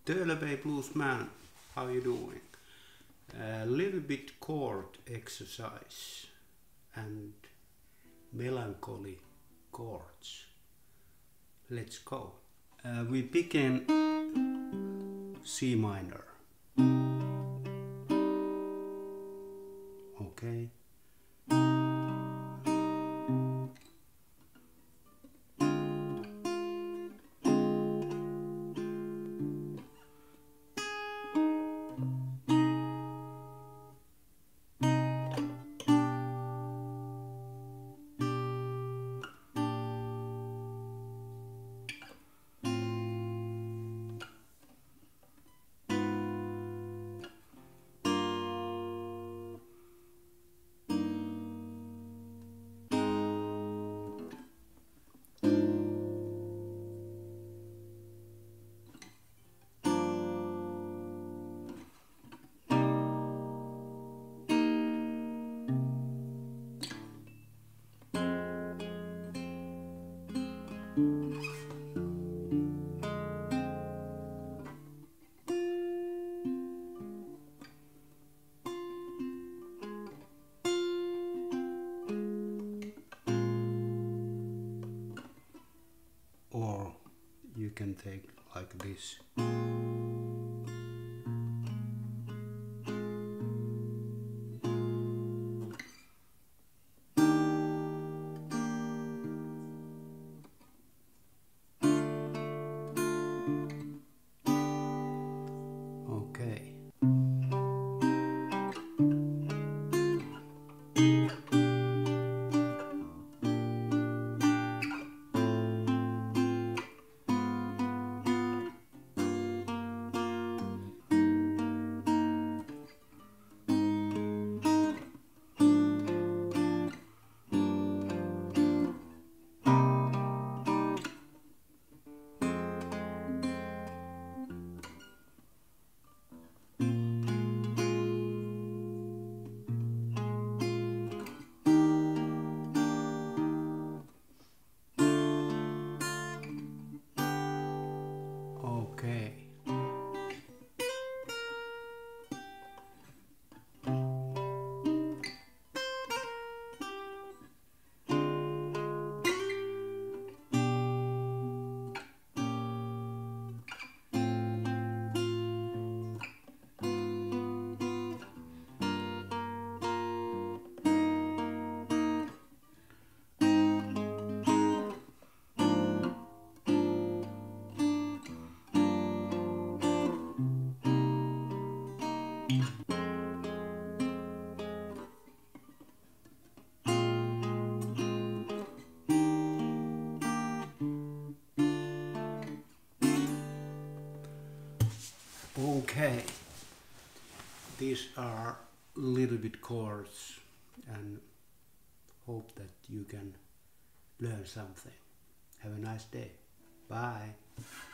Turlebay Blues Man, how you doing? A little bit chord exercise and melancholy chords. Let's go. We begin C minor. Okay. Or you can take like this. Okay. Okay. Okay, these are little bit chords and hope that you can learn something. Have a nice day. Bye.